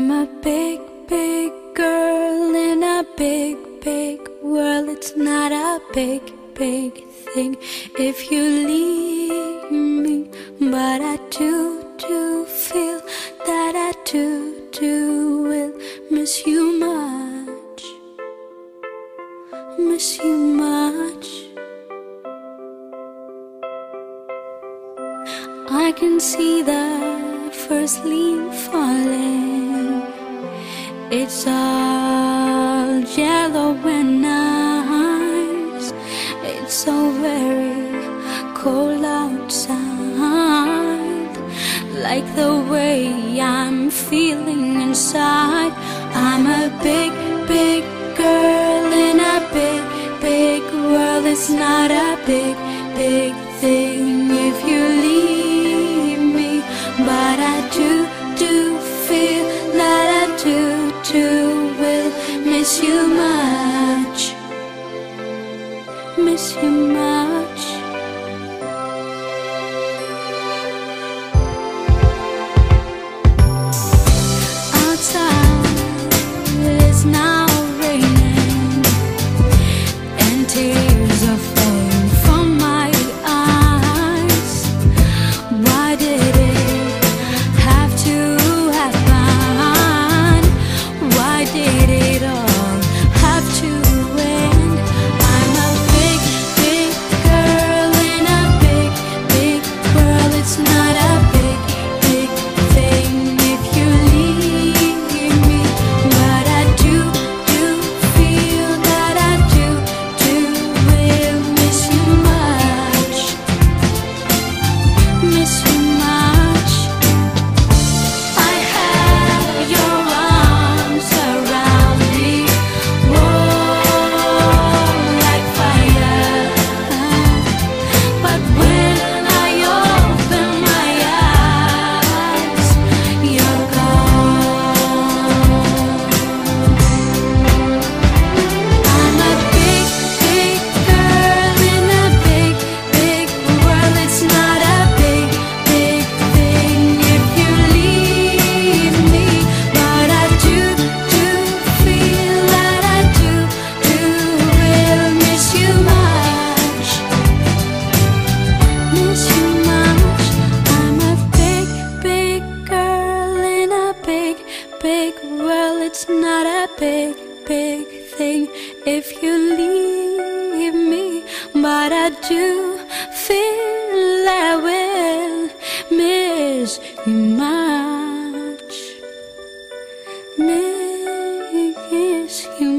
I'm a big, big girl in a big, big world. It's not a big, big thing if you leave me, but I do feel that I do will miss you much, miss you much. I can see the first leaf falling. It's all yellow and nice. It's so very cold outside, like the way I'm feeling inside. I'm a big, big girl in a big, big world. It's not a big, big thing if you leave me, but I do feel that I do will miss you much, miss you much. Outside it's now raining and tears are falling from my eyes. Why did it have to happen? Why did it all have to end? I'm a big, big girl in a big, big world. It's not a big, big thing if you leave me, but I do feel that I do will miss you much, miss you much. I have your arms around me, warm like fire, but when I open my eyes, you're gone. I'm a big, big girl in a big, big world. It's not a big, big thing if you leave me, but I do feel that I do will miss you much, miss you much. I'm a big, big girl in a big, big world. It's not a big, big thing if you leave me, but I do feel I will miss you much, miss you